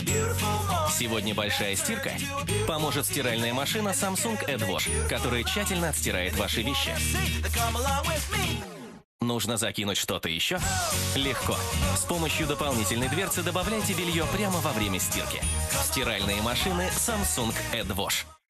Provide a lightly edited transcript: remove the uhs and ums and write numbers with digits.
Сегодня большая стирка поможет стиральная машина Samsung AdWash, которая тщательно отстирает ваши вещи. Нужно закинуть что-то еще? Легко. С помощью дополнительной дверцы добавляйте белье прямо во время стирки. Стиральные машины Samsung AdWash.